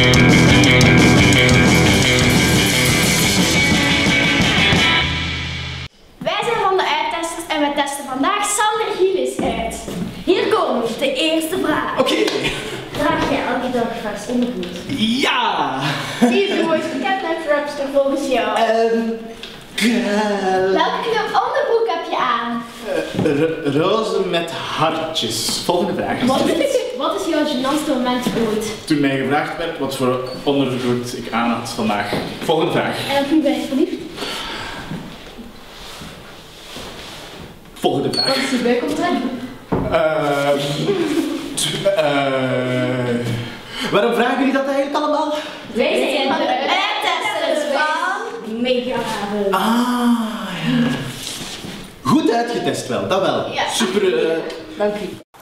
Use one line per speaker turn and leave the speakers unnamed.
Wij zijn van de uittesters en wij testen vandaag Sander Gillis uit. Hier komt de eerste vraag.
Oké.
Draag jij elke dag vast ondergoed?
Ja!
Wie is de mooiste catnap-rapster volgens jou? Welke kleur onderbroek heb je aan?
Roze met hartjes. Volgende vraag.
Wat is jouw gênantste moment ooit?
Toen mij gevraagd werd wat voor ondergoed ik aan had vandaag. Volgende vraag.
En op wie ben je verliefd?
Volgende vraag.
Wat is je buikomtrek?
Waarom vragen jullie dat eigenlijk allemaal?
Wij zijn van de uittesters van Megahaven.
Ah, ja. Goed uitgetest wel, dat wel.
Ja.
Super.
Dank u.